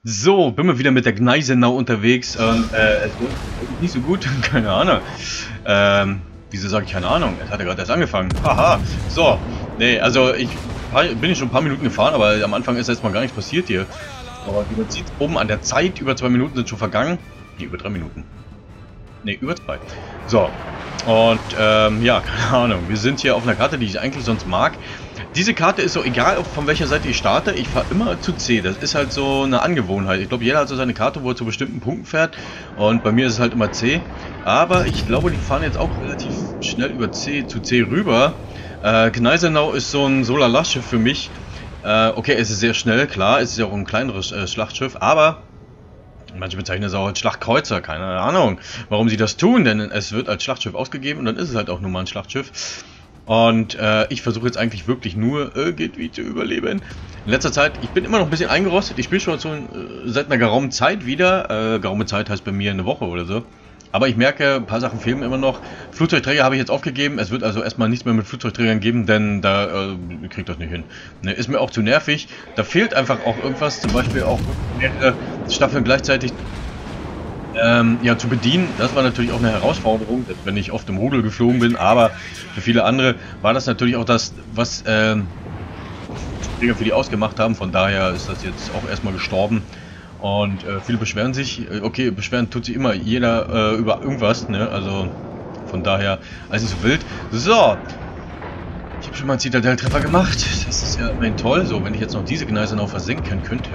So, bin mal wieder mit der Gneisenau unterwegs und es wird nicht so gut, keine Ahnung. Wieso sage ich keine Ahnung? Es hat ja gerade erst angefangen. Haha. So, nee, also bin ich schon ein paar Minuten gefahren, aber am Anfang ist erstmal gar nichts passiert hier. Aber wie man sieht, oben an der Zeit, über 2 Minuten sind schon vergangen. Nee, über 3 Minuten. Nee, über 2. So, und ja, keine Ahnung. Wir sind hier auf einer Karte, die ich eigentlich sonst mag. Diese Karte ist so egal, von welcher Seite ich starte, ich fahre immer zu C. Das ist halt so eine Angewohnheit. Ich glaube, jeder hat so seine Karte, wo er zu bestimmten Punkten fährt. Und bei mir ist es halt immer C. Aber ich glaube, die fahren jetzt auch relativ schnell über C zu C rüber. Gneisenau ist so ein Solar-Last-Schiff für mich. Okay, es ist sehr schnell, klar, es ist ja auch ein kleineres Schlachtschiff, aber manche bezeichnen es auch als Schlachtkreuzer, keine Ahnung, warum sie das tun, denn es wird als Schlachtschiff ausgegeben und dann ist es halt auch nur mal ein Schlachtschiff. Und ich versuche jetzt eigentlich wirklich nur irgendwie zu überleben. In letzter Zeit, ich bin immer noch ein bisschen eingerostet, ich spiele schon seit einer geraumen Zeit wieder. Geraume Zeit heißt bei mir eine Woche oder so. Aber ich merke, ein paar Sachen fehlen mir immer noch. Flugzeugträger habe ich jetzt aufgegeben. Es wird also erstmal nichts mehr mit Flugzeugträgern geben, denn da kriegt das nicht hin. Ne, ist mir auch zu nervig. Da fehlt einfach auch irgendwas, zum Beispiel auch mehrere Staffeln gleichzeitig ja, zu bedienen. Das war natürlich auch eine Herausforderung, wenn ich oft im Rudel geflogen bin, aber für viele andere war das natürlich auch das, was Träger für die ausgemacht haben. Von daher ist das jetzt auch erstmal gestorben. Und viele beschweren sich, okay, beschweren tut sich immer jeder über irgendwas, ne? Also von daher, also nicht so wild. So, ich habe schon mal einen Zitadell-Treffer gemacht, das ist ja immerhin toll, so, wenn ich jetzt noch diese Gneisenau versenken könnte.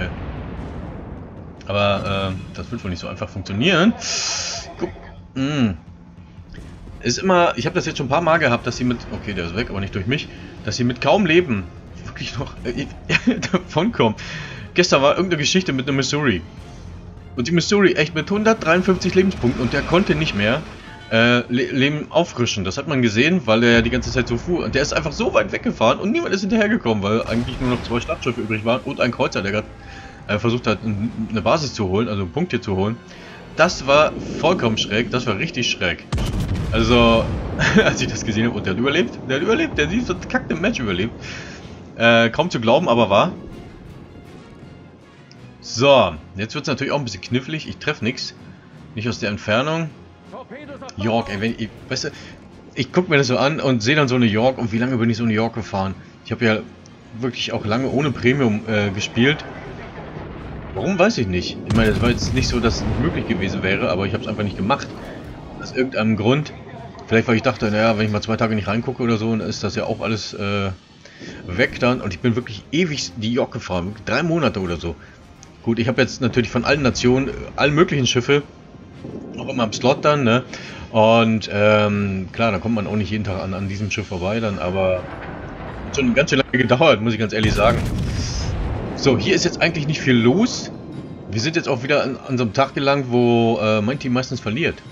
Aber das wird wohl nicht so einfach funktionieren. Guck, ist immer, ich habe das jetzt schon ein paar Mal gehabt, dass sie mit, okay, der ist weg, aber nicht durch mich, dass sie mit kaum Leben wirklich noch davon kommen. Gestern war irgendeine Geschichte mit einem Missouri. Und die Missouri echt mit 153 Lebenspunkten und der konnte nicht mehr Leben auffrischen. Das hat man gesehen, weil er die ganze Zeit so fuhr. Und der ist einfach so weit weggefahren und niemand ist hinterhergekommen, weil eigentlich nur noch 2 Schlachtschiffe übrig waren und ein Kreuzer, der gerade versucht hat, eine Basis zu holen, also einen Punkt hier zu holen. Das war vollkommen schräg, das war richtig schräg. Also, als ich das gesehen habe, und der hat überlebt, der hat dieses verkackte Match überlebt. Kaum zu glauben, aber wahr. So, jetzt wird es natürlich auch ein bisschen knifflig. Ich treffe nichts. Nicht aus der Entfernung. York, ey, weißt du, ich gucke mir das so an und sehe dann so eine York. Und wie lange bin ich so eine York gefahren? Ich habe ja wirklich auch lange ohne Premium gespielt. Warum, weiß ich nicht. Ich meine, das war jetzt nicht so, dass es nicht möglich gewesen wäre, aber ich habe es einfach nicht gemacht. Aus irgendeinem Grund. Vielleicht, weil ich dachte, naja, wenn ich mal 2 Tage nicht reingucke oder so, dann ist das ja auch alles weg dann. Und ich bin wirklich ewig die York gefahren. 3 Monate oder so. Gut, ich habe jetzt natürlich von allen Nationen, allen möglichen Schiffe, auch immer am Slot dann, ne? Und klar, da kommt man auch nicht jeden Tag an diesem Schiff vorbei dann, aber hat schon ganz schön lange gedauert, muss ich ganz ehrlich sagen. So, hier ist jetzt eigentlich nicht viel los. Wir sind jetzt auch wieder an so einem Tag gelangt, wo mein Team meistens verliert.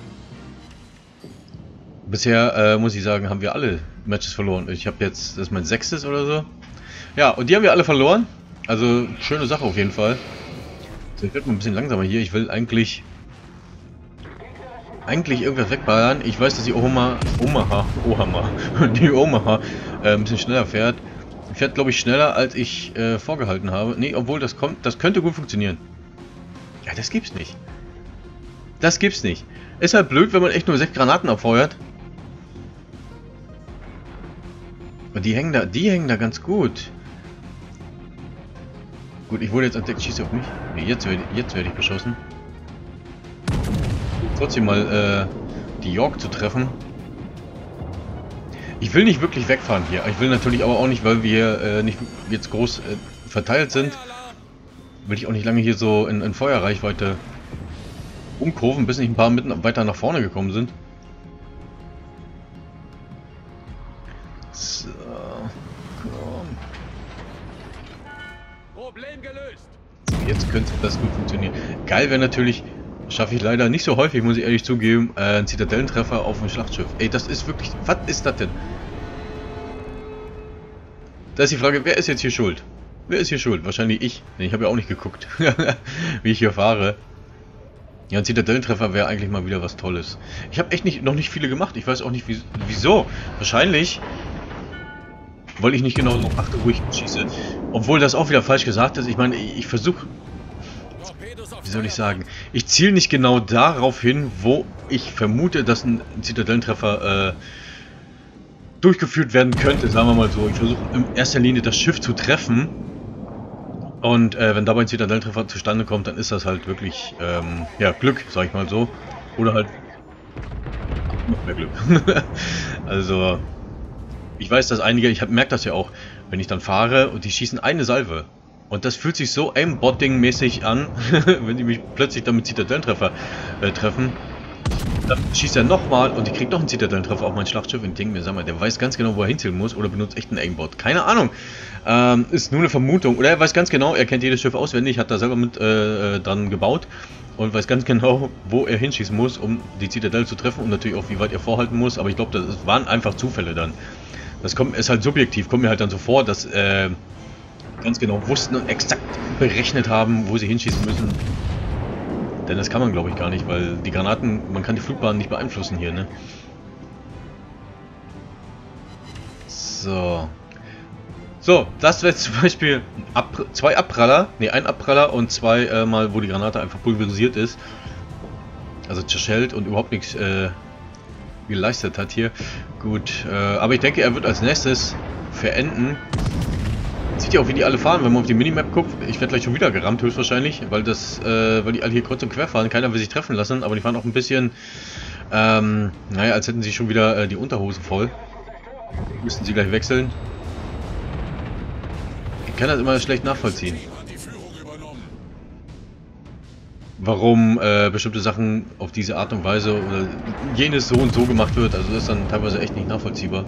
Bisher, muss ich sagen, haben wir alle Matches verloren. Ich habe jetzt, das ist mein 6. oder so. Ja, und die haben wir alle verloren. Also, schöne Sache auf jeden Fall. So, ich werde mal ein bisschen langsamer hier. Ich will eigentlich irgendwas wegballern. Ich weiß, dass die Omaha ein bisschen schneller fährt. Fährt, glaube ich, schneller, als ich vorgehalten habe. Nee, obwohl das könnte gut funktionieren. Ja, das gibt's nicht. Das gibt's nicht. Ist halt blöd, wenn man echt nur 6 Granaten abfeuert. Und die hängen da ganz gut. Gut, ich wurde jetzt entdeckt, schießt auf mich. Nee, jetzt werde ich beschossen. Trotzdem mal die York zu treffen. Ich will nicht wirklich wegfahren hier. Ich will natürlich aber auch nicht, weil wir nicht jetzt groß verteilt sind, will ich auch nicht lange hier so in Feuerreichweite umkurven, bis nicht ein paar weiter nach vorne gekommen sind. So, komm. Problem gelöst. Jetzt könnte das gut funktionieren. Geil wäre natürlich, schaffe ich leider nicht so häufig, muss ich ehrlich zugeben, einen Zitadellentreffer auf ein Schlachtschiff. Ey, das ist wirklich, was ist das denn? Da ist die Frage, wer ist jetzt hier schuld? Wer ist hier schuld? Wahrscheinlich ich. Denn ich habe ja auch nicht geguckt, wie ich hier fahre. Ja, ein Zitadellentreffer wäre eigentlich mal wieder was Tolles. Ich habe echt noch nicht viele gemacht. Ich weiß auch nicht, wieso. Wahrscheinlich, weil ich nicht genau darauf achte, wo ich schieße. Obwohl das auch wieder falsch gesagt ist. Ich meine, ich versuche wie soll ich sagen, ich ziele nicht genau darauf hin, wo ich vermute, dass ein Zitadellentreffer durchgeführt werden könnte, sagen wir mal so. Ich versuche in erster Linie das Schiff zu treffen und wenn dabei ein Zitadellentreffer zustande kommt, dann ist das halt wirklich ja, Glück, sag ich mal so. Oder halt noch mehr Glück. Also, ich weiß, dass einige, ich merke das ja auch, wenn ich dann fahre und die schießen eine Salve. Und das fühlt sich so Aimbotting-mäßig an, wenn die mich plötzlich dann mit Zitadellentreffer treffen. Dann schießt er nochmal und ich kriege noch einen Zitadellentreffer auf mein Schlachtschiff und ich denke mir, sag mal, der weiß ganz genau, wo er hinzielen muss oder benutzt echt einen Aimbot. Keine Ahnung. Ist nur eine Vermutung. Oder er weiß ganz genau, er kennt jedes Schiff auswendig, hat da selber mit dran gebaut und weiß ganz genau, wo er hinschießen muss, um die Zitadelle zu treffen und natürlich auch, wie weit er vorhalten muss. Aber ich glaube, das waren einfach Zufälle dann. Das ist halt subjektiv, kommt mir halt dann so vor, dass ganz genau wussten und exakt berechnet haben, wo sie hinschießen müssen. Denn das kann man, glaube ich, gar nicht, weil die Granaten, man kann die Flugbahn nicht beeinflussen hier, ne? So. So, das wäre zum Beispiel zwei Abpraller, ne, ein Abpraller und zwei Mal, wo die Granate einfach pulverisiert ist. Also zerschellt und überhaupt nichts geleistet hat hier. Gut, aber ich denke, er wird als nächstes verenden. Sieht ja auch, wie die alle fahren, wenn man auf die Minimap guckt. Ich werde gleich schon wieder gerammt, höchstwahrscheinlich, weil die alle hier kreuz und quer fahren. Keiner will sich treffen lassen, aber die fahren auch ein bisschen, naja, als hätten sie schon wieder die Unterhosen voll. Müssten sie gleich wechseln. Ich kann das immer schlecht nachvollziehen. Warum bestimmte Sachen auf diese Art und Weise oder jenes so und so gemacht wird. Also das ist dann teilweise echt nicht nachvollziehbar.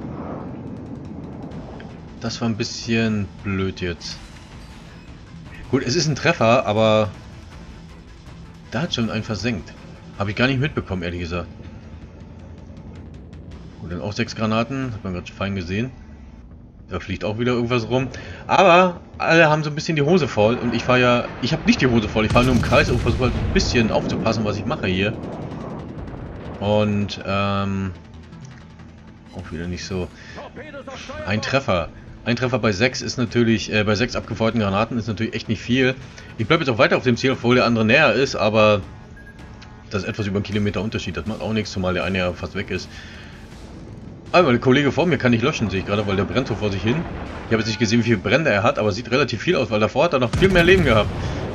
Das war ein bisschen blöd jetzt. Gut, es ist ein Treffer, aber da hat schon einen versenkt. Habe ich gar nicht mitbekommen, ehrlich gesagt. Gut, dann auch 6 Granaten. Hat man gerade fein gesehen. Da fliegt auch wieder irgendwas rum. Aber alle haben so ein bisschen die Hose voll. Und ich fahre ja... Ich habe nicht die Hose voll. Ich fahre nur im Kreis und versuche halt ein bisschen aufzupassen, was ich mache hier. Und, auch wieder nicht so... Ein Treffer. Ein Treffer bei 6 ist natürlich, bei 6 abgefeuerten Granaten ist natürlich echt nicht viel. Ich bleibe jetzt auch weiter auf dem Ziel, obwohl der andere näher ist, aber das ist etwas über einen Kilometer Unterschied. Das macht auch nichts, zumal der eine ja fast weg ist. Aber der Kollege vor mir kann nicht löschen, sehe ich gerade, weil der brennt so vor sich hin. Ich habe jetzt nicht gesehen, wie viele Brände er hat, aber sieht relativ viel aus, weil davor hat er noch viel mehr Leben gehabt.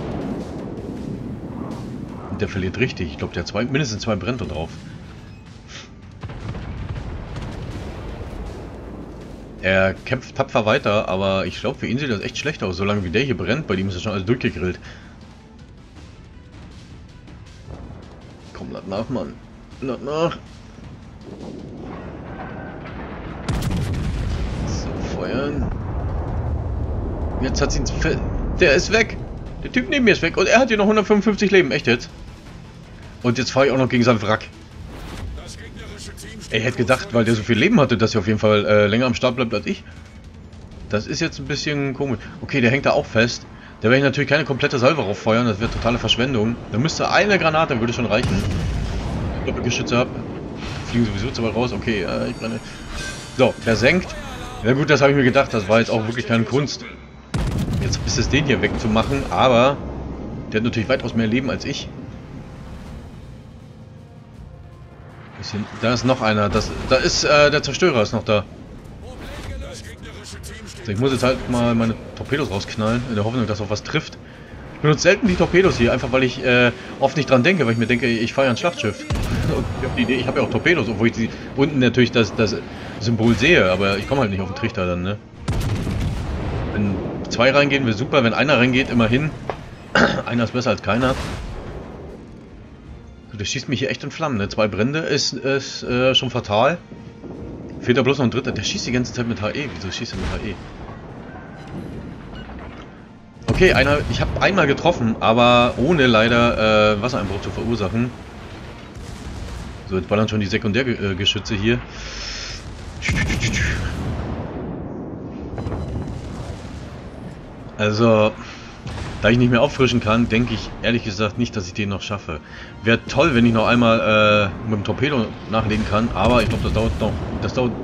Und der verliert richtig. Ich glaube, der hat mindestens 2 Brände drauf. Er kämpft tapfer weiter, aber ich glaube, für ihn sieht das echt schlecht aus. Solange wie der hier brennt, bei ihm ist das schon alles durchgegrillt. Komm, lad nach, Mann. Lad nach. So, feuern. Jetzt hat sie ihn... Der ist weg. Der Typ neben mir ist weg. Und er hat hier noch 155 Leben. Echt jetzt? Und jetzt fahre ich auch noch gegen sein Wrack. Ich hätte gedacht, weil der so viel Leben hatte, dass er auf jeden Fall länger am Start bleibt als ich. Das ist jetzt ein bisschen komisch. Okay, der hängt da auch fest. Da werde ich natürlich keine komplette Salve rauffeuern, das wäre totale Verschwendung. Da müsste eine Granate, würde schon reichen. Ich Doppelgeschütze habe. Fliegen sowieso zu weit raus. Okay, ich brenne. So, versenkt. Ja gut, das habe ich mir gedacht, das war jetzt auch wirklich keine Kunst. Jetzt ist es den hier wegzumachen, aber der hat natürlich weitaus mehr Leben als ich. Da ist noch einer. Da ist der Zerstörer ist noch da. So, ich muss jetzt halt mal meine Torpedos rausknallen, in der Hoffnung, dass auch was trifft. Ich benutze selten die Torpedos hier, einfach weil ich oft nicht dran denke, weil ich mir denke, ich fahre ja ein Schlachtschiff. Und ich habe die Idee, ich habe ja auch Torpedos, obwohl ich die unten natürlich das Symbol sehe, aber ich komme halt nicht auf den Trichter dann, ne? Wenn 2 reingehen, wäre super, wenn einer reingeht, immerhin. Einer ist besser als keiner. Der schießt mich hier echt in Flammen, ne? 2 Brände ist schon fatal. Fehlt da bloß noch ein dritter. Der schießt die ganze Zeit mit HE. Wieso schießt er mit HE? Okay, ich habe einmal getroffen, aber ohne leider Wassereinbruch zu verursachen. So, jetzt ballern schon die Sekundärgeschütze hier. Also... Da ich nicht mehr auffrischen kann, denke ich ehrlich gesagt nicht, dass ich den noch schaffe. Wäre toll, wenn ich noch einmal mit dem Torpedo nachlegen kann, aber ich glaube, das dauert noch. Das dauert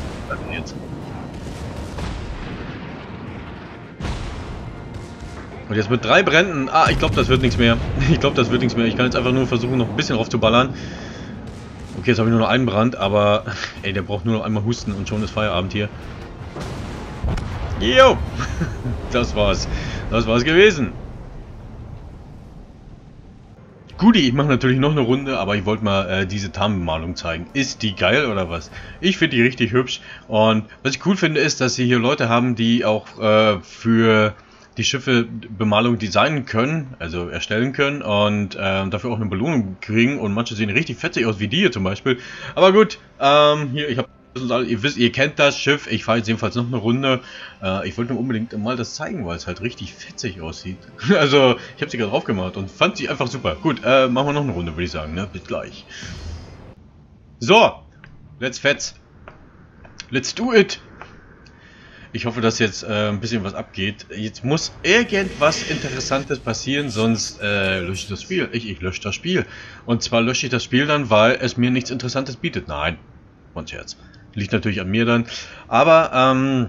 jetzt. Und jetzt mit 3 Bränden. Ah, ich glaube, das wird nichts mehr. Ich glaube, das wird nichts mehr. Ich kann jetzt einfach nur versuchen, noch ein bisschen drauf zu ballern. Okay, jetzt habe ich nur noch einen Brand, aber... Ey, der braucht nur noch einmal husten und schon ist Feierabend hier. Jo! Das war's. Das war's gewesen. Guti, ich mache natürlich noch eine Runde, aber ich wollte mal diese Tarnbemalung zeigen. Ist die geil oder was? Ich finde die richtig hübsch. Und was ich cool finde, ist, dass sie hier Leute haben, die auch für die Schiffe Bemalung designen können, also erstellen können und dafür auch eine Belohnung kriegen. Und manche sehen richtig fetzig aus, wie die hier zum Beispiel. Aber gut, hier, ich habe... Ihr wisst, ihr kennt das Schiff. Ich fahre jetzt jedenfalls noch eine Runde. Ich wollte mir unbedingt mal das zeigen, weil es halt richtig fetzig aussieht. Also, ich habe sie gerade drauf gemacht und fand sie einfach super. Gut, machen wir noch eine Runde, würde ich sagen. Ne? Bis gleich. So, let's fetz. Let's do it. Ich hoffe, dass jetzt ein bisschen was abgeht. Jetzt muss irgendwas Interessantes passieren, sonst lösche ich das Spiel. Ich lösche das Spiel. Und zwar lösche ich das Spiel dann, weil es mir nichts Interessantes bietet. Nein, von Scherz. Liegt natürlich an mir dann. Aber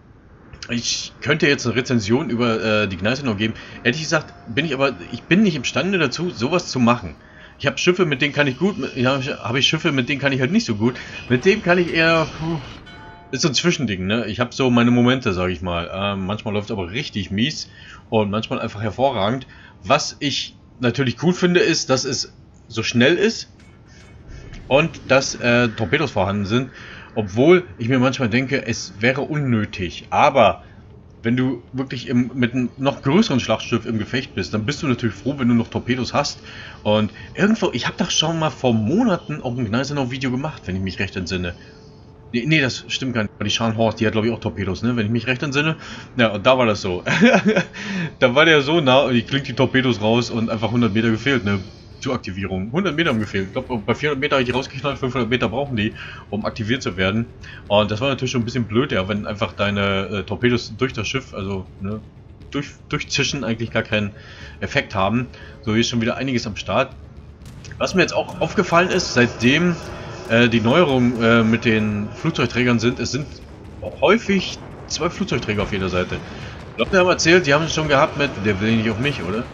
ich könnte jetzt eine Rezension über die Gneisenau geben. Ehrlich gesagt ich bin nicht imstande dazu, sowas zu machen. Ich habe Schiffe, mit denen kann ich gut, habe ich Schiffe, mit denen kann ich halt nicht so gut. Mit dem kann ich eher, ist so ein Zwischending, ne? Ich habe so meine Momente, sage ich mal. Manchmal läuft es aber richtig mies und manchmal einfach hervorragend. Was ich natürlich cool finde, ist, dass es so schnell ist und dass Torpedos vorhanden sind. Obwohl ich mir manchmal denke, es wäre unnötig. Aber wenn du wirklich mit einem noch größeren Schlachtschiff im Gefecht bist, dann bist du natürlich froh, wenn du noch Torpedos hast. Und irgendwo, ich habe doch schon mal vor Monaten auch ein Gneisenau-Video gemacht, wenn ich mich recht entsinne. Nee, das stimmt gar nicht. Die Scharnhorst, die hat glaube ich auch Torpedos, ne? Wenn ich mich recht entsinne. Ja, und da war das so. Da war der so nah und ich klingt die Torpedos raus und einfach 100 Meter gefehlt, ne? Zur Aktivierung. 100 Meter haben gefehlt. Ich glaube, bei 400 Meter habe ich rausgeknallt, 500 Meter brauchen die, um aktiviert zu werden. Und das war natürlich schon ein bisschen blöd, ja, wenn einfach deine Torpedos durch das Schiff, also ne, durchzischen eigentlich gar keinen Effekt haben. So, hier ist schon wieder einiges am Start. Was mir jetzt auch aufgefallen ist, seitdem die Neuerungen mit den Flugzeugträgern sind, es sind häufig 2 Flugzeugträger auf jeder Seite. Leute haben erzählt, die haben es schon gehabt mit, der will nicht auf mich, oder?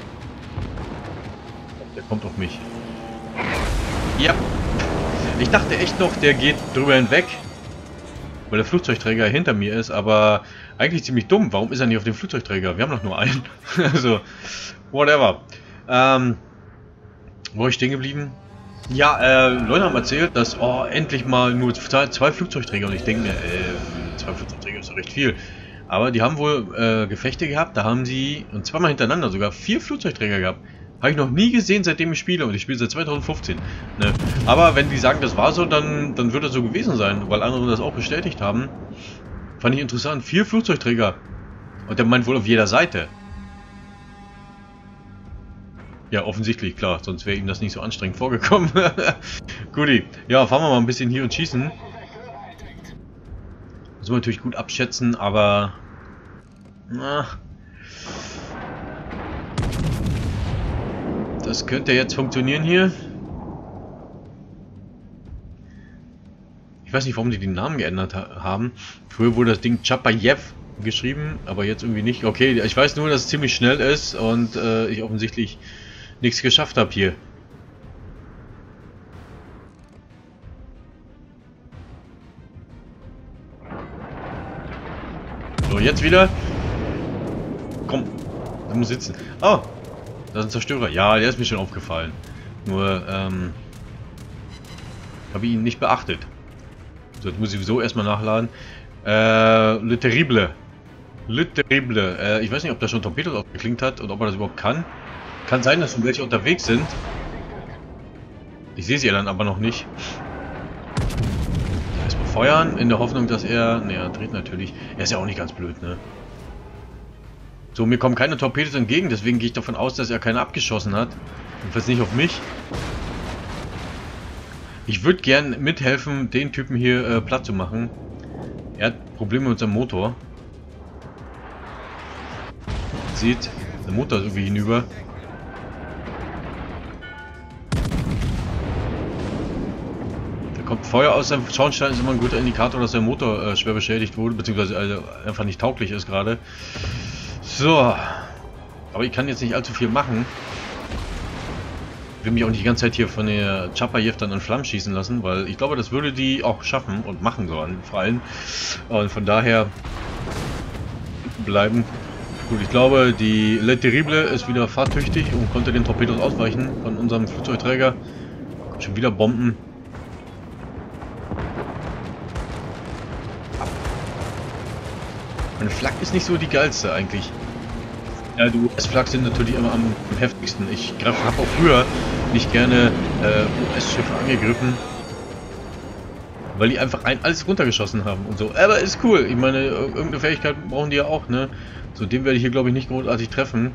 Kommt auf mich. Ja. Ich dachte echt noch, der geht drüber hinweg, weil der Flugzeugträger hinter mir ist, aber eigentlich ziemlich dumm. Warum ist er nicht auf dem Flugzeugträger? Wir haben doch nur einen. Also, whatever. Wo war ich stehen geblieben? Ja, Leute haben erzählt, dass, endlich mal nur 2 Flugzeugträger, und ich denke mir, 2 Flugzeugträger ist doch recht viel. Aber die haben wohl Gefechte gehabt, da haben sie, und zweimal hintereinander sogar, 4 Flugzeugträger gehabt. Habe ich noch nie gesehen, seitdem ich spiele, und ich spiele seit 2015. Ne? Aber wenn die sagen, das war so, dann wird das so gewesen sein, weil andere das auch bestätigt haben. Fand ich interessant. 4 Flugzeugträger. Und der meint wohl auf jeder Seite. Ja, offensichtlich, klar. Sonst wäre ihm das nicht so anstrengend vorgekommen. Guti. Ja, fahren wir mal ein bisschen hier und schießen. Müssen wir natürlich gut abschätzen, aber... Na... Das könnte jetzt funktionieren hier. Ich weiß nicht, warum die den Namen geändert haben. Früher wurde das Ding Chapayev geschrieben, aber jetzt irgendwie nicht. Okay, ich weiß nur, dass es ziemlich schnell ist und ich offensichtlich nichts geschafft habe hier. So, jetzt wieder. Komm, der muss sitzen. Oh! Das ist ein Zerstörer. Ja, der ist mir schon aufgefallen. Nur, habe ich ihn nicht beachtet. So, jetzt muss ich sowieso erstmal nachladen. Le Terrible. Le Terrible. Ich weiß nicht, ob das schon Torpedos aufgeklingt hat und ob er das überhaupt kann. Kann sein, dass schon welche unterwegs sind. Ich sehe sie ja dann aber noch nicht. Erstmal feuern, in der Hoffnung, dass er... Ne, er dreht natürlich. Er ist ja auch nicht ganz blöd, ne? So, mir kommen keine Torpedos entgegen, deswegen gehe ich davon aus, dass er keine abgeschossen hat. Jedenfalls nicht auf mich. Ich würde gern mithelfen, den Typen hier platt zu machen. Er hat Probleme mit seinem Motor. Sieht, der Motor ist irgendwie hinüber. Da kommt Feuer aus seinem Schornstein, ist immer ein guter Indikator, dass der Motor schwer beschädigt wurde, beziehungsweise also einfach nicht tauglich ist gerade. So. Aber ich kann jetzt nicht allzu viel machen. Ich will mich auch nicht die ganze Zeit hier von der Chapayev dann in Flammen schießen lassen, weil ich glaube, das würde die auch schaffen und machen sollen, vor allem. Und von daher bleiben. Gut, ich glaube, die Le Terrible ist wieder fahrtüchtig und konnte den Torpedos ausweichen von unserem Flugzeugträger. Kommt schon wieder Bomben. Meine Flak ist nicht so die geilste eigentlich. Ja, die US-Flak sind natürlich immer am heftigsten. Ich habe auch früher nicht gerne US-Schiffe angegriffen, weil die einfach alles runtergeschossen haben und so. Aber ist cool. Ich meine, irgendeine Fähigkeit brauchen die ja auch, ne? So, den werde ich hier, glaube ich, nicht großartig treffen.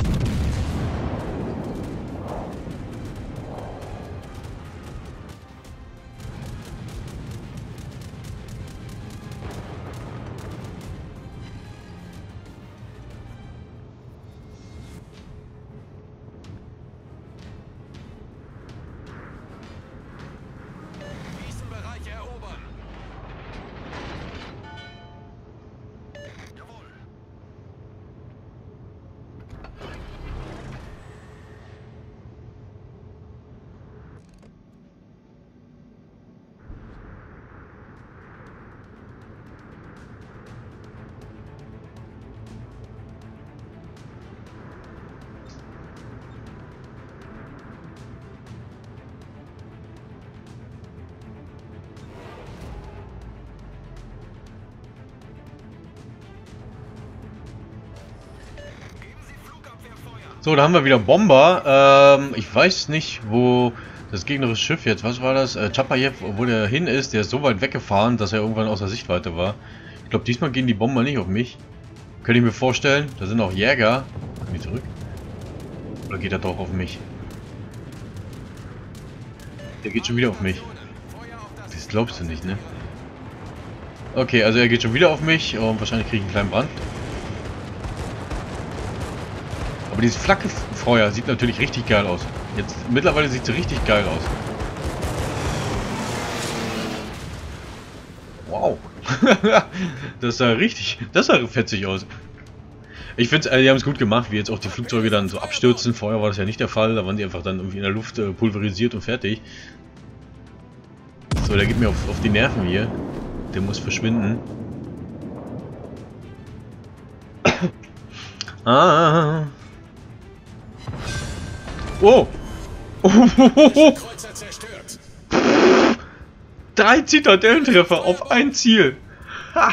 So, da haben wir wieder Bomber. Ich weiß nicht, wo das gegnerische Schiff jetzt, was war das? Chapayev, wo der hin ist, der ist so weit weggefahren, dass er irgendwann außer Sichtweite war. Ich glaube, diesmal gehen die Bomber nicht auf mich. Könnte ich mir vorstellen. Da sind auch Jäger. Kommen die zurück? Oder geht er doch auf mich? Der geht schon wieder auf mich. Das glaubst du nicht, ne? Okay, also er geht schon wieder auf mich und wahrscheinlich kriege ich einen kleinen Brand. Aber dieses Flakgenfeuer sieht natürlich richtig geil aus. Jetzt mittlerweile sieht es richtig geil aus. Wow. Das sah fetzig aus. Ich finde, die haben es gut gemacht, wie jetzt auch die Flugzeuge dann so abstürzen. Vorher war das ja nicht der Fall, da waren die einfach dann irgendwie in der Luft pulverisiert und fertig. So, der geht mir auf die Nerven hier. Der muss verschwinden. Ah. Oh! 3 Zitadellentreffer auf ein Ziel! Ha.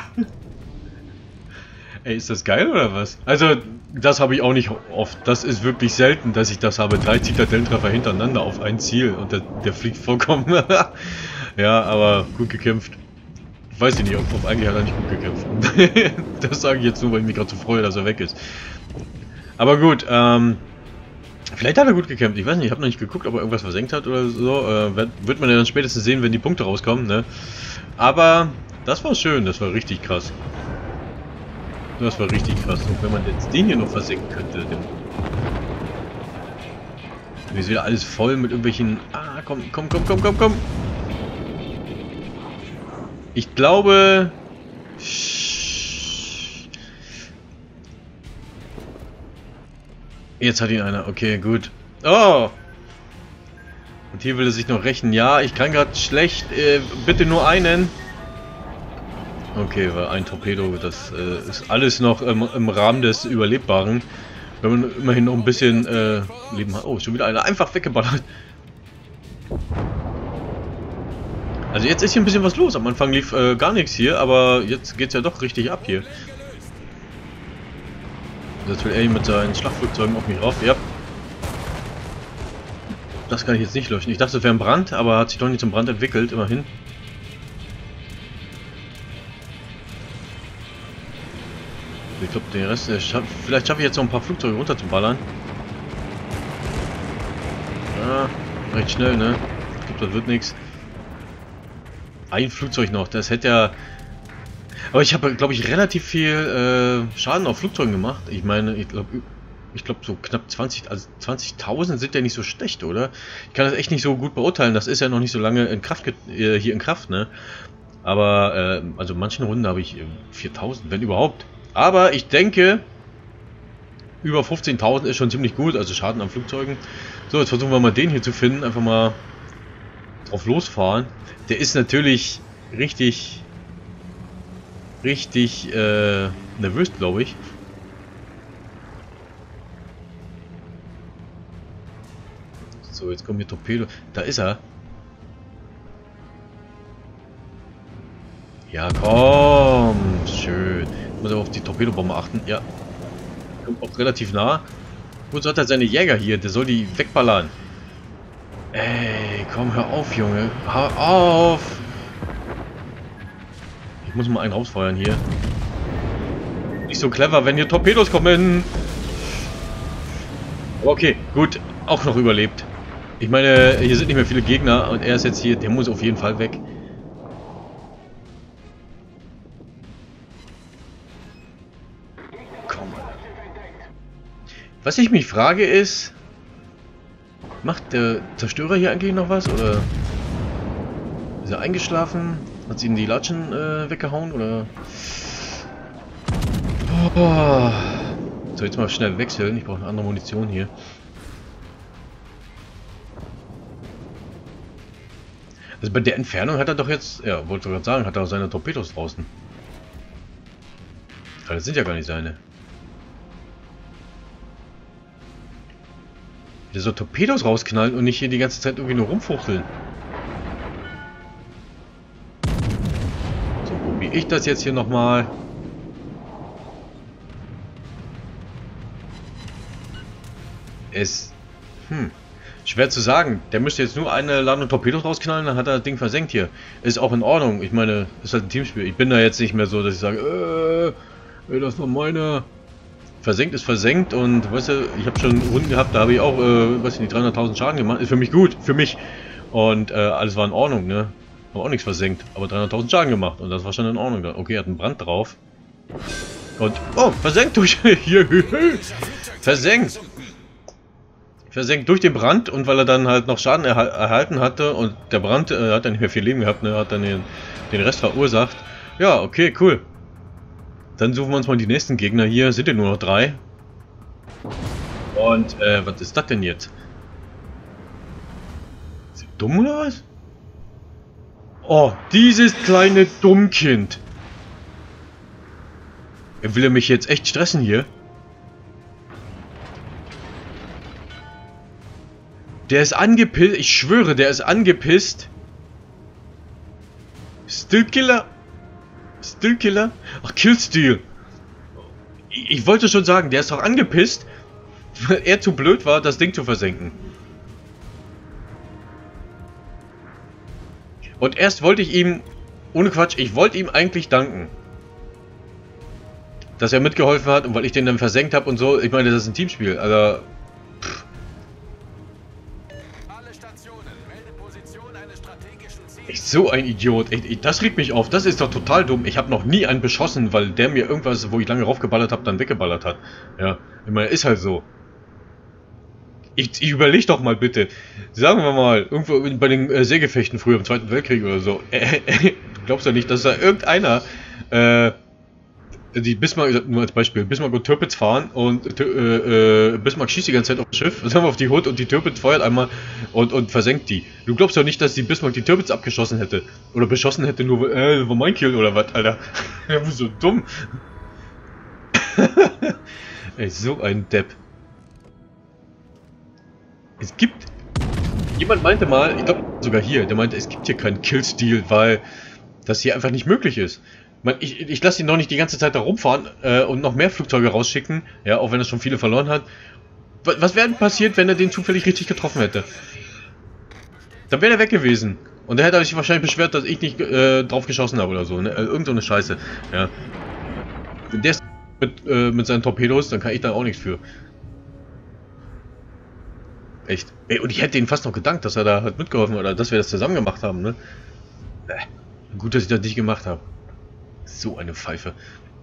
Ey, ist das geil oder was? Also, das habe ich auch nicht oft. Das ist wirklich selten, dass ich das habe. 3 Zitadellentreffer hintereinander auf ein Ziel und der fliegt vollkommen. Ja, aber gut gekämpft. Ich weiß nicht, ob eigentlich hat er nicht gut gekämpft. Das sage ich jetzt nur, weil ich mich gerade so freue, dass er weg ist. Aber gut, vielleicht hat er gut gekämpft, ich weiß nicht, ich habe noch nicht geguckt, ob er irgendwas versenkt hat oder so. Wird man ja dann spätestens sehen, wenn die Punkte rauskommen, ne? Aber das war schön, das war richtig krass. Das war richtig krass. Und wenn man jetzt den hier noch versenken könnte, dann ist wieder alles voll mit irgendwelchen... Ah, komm. Ich glaube... Jetzt hat ihn einer. Okay, gut. Oh! Und hier will er sich noch rächen. Ja, ich kann gerade schlecht. Bitte nur einen. Okay, war ein Torpedo. Das ist alles noch im Rahmen des Überlebbaren. Wenn man immerhin noch ein bisschen Leben hat. Oh, schon wieder einer. Einfach weggeballert. Also jetzt ist hier ein bisschen was los. Am Anfang lief gar nichts hier, aber jetzt geht's ja doch richtig ab hier. Jetzt will er mit seinen Schlachtflugzeugen auf mich rauf. Ja. Das kann ich jetzt nicht löschen. Ich dachte, es wäre ein Brand, aber hat sich doch nicht zum Brand entwickelt, immerhin. Ich glaube, den Rest... vielleicht schaffe ich jetzt noch ein paar Flugzeuge runter zu ballern. Ja, recht schnell, ne? Ich glaube, das wird nichts. Ein Flugzeug noch, das hätte ja... Aber ich habe, glaube ich, relativ viel Schaden auf Flugzeugen gemacht. Ich meine, ich glaube so knapp 20.000, also 20.000 sind ja nicht so schlecht, oder? Ich kann das echt nicht so gut beurteilen. Das ist ja noch nicht so lange in Kraft hier in Kraft, ne? Aber also manchen Runden habe ich 4.000, wenn überhaupt. Aber ich denke, Über 15.000 ist schon ziemlich gut, also Schaden an Flugzeugen. So, jetzt versuchen wir mal den hier zu finden. Einfach mal drauf losfahren. Der ist natürlich richtig nervös, glaube ich. So, jetzt kommen hier Torpedo. Da ist er. Ja, komm. Schön. Ich muss aber auf die Torpedobombe achten. Ja. Kommt auch relativ nah. Wozu hat er seine Jäger hier? Der soll die wegballern. Ey, komm, hör auf, Junge. Hör auf. Ich muss mal einen rausfeuern hier. Nicht so clever, wenn hier Torpedos kommen. Okay, gut. Auch noch überlebt. Ich meine, hier sind nicht mehr viele Gegner und er ist jetzt hier. Der muss auf jeden Fall weg. Komm. Was ich mich frage ist... Macht der Zerstörer hier eigentlich noch was? Oder ist er eingeschlafen? Hat sie ihm die Latschen weggehauen? Oder... Oh. So, jetzt mal schnell wechseln. Ich brauche eine andere Munition hier. Also bei der Entfernung hat er doch jetzt... Ja, wollte gerade sagen, hat er auch seine Torpedos draußen. Aber das sind ja gar nicht seine. Der soll Torpedos rausknallen und nicht hier die ganze Zeit irgendwie nur rumfuchteln. So, probiere ich das jetzt hier nochmal. Schwer zu sagen. Der müsste jetzt nur eine Ladung Torpedos rausknallen, dann hat er das Ding versenkt hier. Ist auch in Ordnung. Ich meine, ist halt ein Teamspiel. Ich bin da jetzt nicht mehr so, dass ich sage, das war meine. Versenkt ist versenkt und, weißt du, ich habe schon Runden gehabt, da habe ich auch, weiß ich nicht, 300.000 Schaden gemacht. Ist für mich gut, für mich. Und alles war in Ordnung, ne? Habe auch nichts versenkt, aber 300.000 Schaden gemacht und das war schon in Ordnung. Okay, er hat einen Brand drauf. Und, oh, versenkt durch, hier, versenkt. Versenkt durch den Brand und weil er dann halt noch Schaden erhalten hatte und der Brand hat dann nicht mehr viel Leben gehabt, ne? Hat dann den Rest verursacht. Ja, okay, cool. Dann suchen wir uns mal die nächsten Gegner hier. Sind ja nur noch 3. Und, was ist das denn jetzt? Ist sie dumm oder was? Oh, dieses kleine Dummkind. Will er mich jetzt echt stressen hier? Der ist angepisst. Ich schwöre, der ist angepisst. Stillkiller? Stillkiller? Ach, Killsteal. Ich wollte schon sagen, der ist doch angepisst, weil er zu blöd war, das Ding zu versenken. Und erst wollte ich ihm, ohne Quatsch, ich wollte ihm eigentlich danken, dass er mitgeholfen hat und weil ich den dann versenkt habe und so. Ich meine, das ist ein Teamspiel, also... Echt so ein Idiot. Das regt mich auf. Das ist doch total dumm. Ich habe noch nie einen beschossen, weil der mir irgendwas, wo ich lange raufgeballert habe, dann weggeballert hat. Ja, ich meine, ist halt so. Ich überlege doch mal bitte. Sagen wir mal, irgendwo bei den Seegefechten früher im Zweiten Weltkrieg oder so. Du glaubst ja nicht, dass da irgendeiner die Bismarck, nur als Beispiel, Bismarck und Tirpitz fahren und Bismarck schießt die ganze Zeit auf das Schiff, sagen wir auf die Hut und die Tirpitz feuert einmal und versenkt die. Du glaubst doch nicht, dass die Bismarck die Tirpitz abgeschossen hätte. Oder beschossen hätte, nur war mein Kill oder was, Alter. Der war so dumm. Ey, so ein Depp. Es gibt... Jemand meinte mal, ich glaube sogar hier, der meinte, es gibt hier keinen Killsteal, weil das hier einfach nicht möglich ist. Ich lasse ihn doch nicht die ganze Zeit da rumfahren und noch mehr Flugzeuge rausschicken, ja, auch wenn er schon viele verloren hat. Was wäre denn passiert, wenn er den zufällig richtig getroffen hätte? Dann wäre er weg gewesen. Und er hätte sich wahrscheinlich beschwert, dass ich nicht drauf geschossen habe oder so, ne? Irgend so eine Scheiße, ja. Wenn der ist mit seinen Torpedos, dann kann ich da auch nichts für. Echt. Ey, und ich hätte ihm fast noch gedankt, dass er da halt mitgeholfen oder dass wir das zusammen gemacht haben, ne? Gut, dass ich das nicht gemacht habe. So eine Pfeife.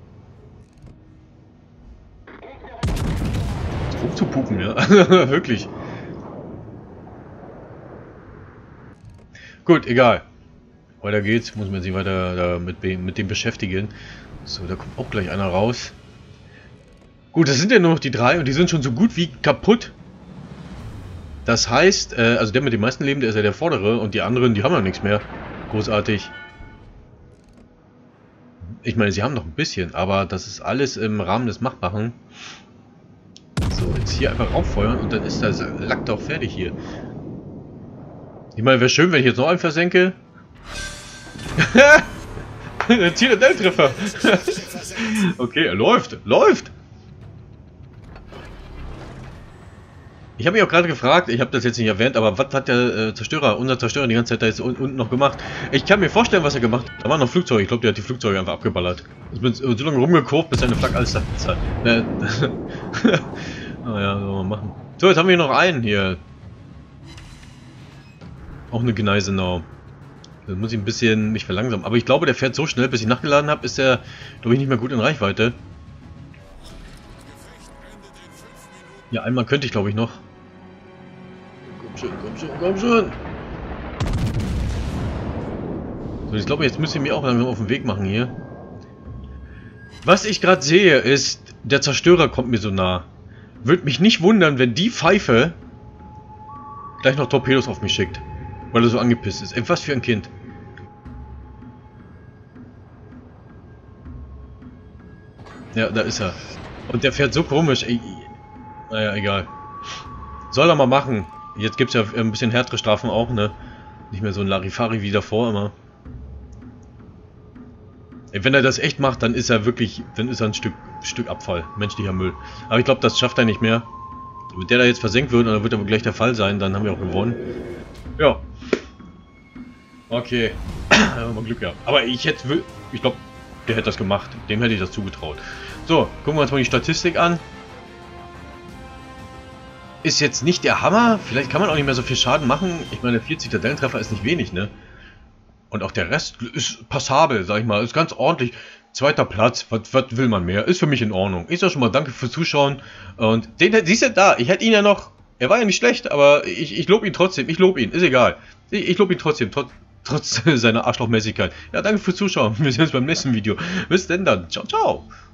Rumzupupen, ja. Wirklich. Gut, egal. Weiter geht's. Muss man sich weiter mit dem beschäftigen. So, da kommt auch gleich einer raus. Gut, das sind ja nur noch die 3 und die sind schon so gut wie kaputt. Das heißt, also der mit den meisten Leben, der ist ja der vordere und die anderen, die haben ja nichts mehr. Großartig. Ich meine, sie haben noch ein bisschen, aber das ist alles im Rahmen des Machbaren. So, jetzt hier einfach rauffeuern und dann ist das Lack doch fertig hier. Ich meine, wäre schön, wenn ich jetzt noch einen versenke. Ziel der Treffer. Okay, er läuft. Läuft! Ich habe mich auch gerade gefragt, ich habe das jetzt nicht erwähnt, aber was hat der Zerstörer, unser Zerstörer die ganze Zeit da jetzt unten noch gemacht? Ich kann mir vorstellen, was er gemacht hat. Da waren noch Flugzeuge, ich glaube, der hat die Flugzeuge einfach abgeballert. Ich bin so lange rumgekurvt, bis seine Flak alles da hat. Naja, soll man machen. So, jetzt haben wir noch einen hier. Auch eine Gneisenau. Da muss ich ein bisschen mich verlangsamen. Aber ich glaube, der fährt so schnell, bis ich nachgeladen habe, ist der, glaube ich, nicht mehr gut in Reichweite. Ja, einmal könnte ich, glaube ich, noch. Komm schon, komm schon, komm schon! So, ich glaube, jetzt müsst ihr mir auch langsam auf den Weg machen hier. Was ich gerade sehe, ist, der Zerstörer kommt mir so nah. Würde mich nicht wundern, wenn die Pfeife gleich noch Torpedos auf mich schickt. Weil er so angepisst ist. Ey, was für ein Kind. Ja, da ist er. Und der fährt so komisch. Ey. Naja, egal. Soll er mal machen. Jetzt gibt es ja ein bisschen härtere Strafen auch, ne? Nicht mehr so ein Larifari wie davor immer. Ey, wenn er das echt macht, dann ist er wirklich, dann ist er ein Stück Abfall, menschlicher Müll. Aber ich glaube, das schafft er nicht mehr. Wenn der da jetzt versenkt wird, und dann wird aber gleich der Fall sein, dann haben wir auch gewonnen. Ja. Okay. Haben wir Glück gehabt. Aber ich glaube, der hätte das gemacht. Dem hätte ich das zugetraut. So, gucken wir uns mal die Statistik an. Ist jetzt nicht der Hammer. Vielleicht kann man auch nicht mehr so viel Schaden machen. Ich meine, 40 Tabellentreffer ist nicht wenig, ne? Und auch der Rest ist passabel, sag ich mal. Ist ganz ordentlich. 2. Platz. Was will man mehr? Ist für mich in Ordnung. Ich sag schon mal danke fürs Zuschauen. Und den siehst du da. Ich hätte ihn ja noch. Er war ja nicht schlecht, aber ich lobe ihn trotzdem. Ich lobe ihn. Ist egal. Ich lobe ihn trotzdem. Trotz seiner Arschlochmäßigkeit. Ja, danke fürs Zuschauen. Wir sehen uns beim nächsten Video. Bis denn dann. Ciao, ciao.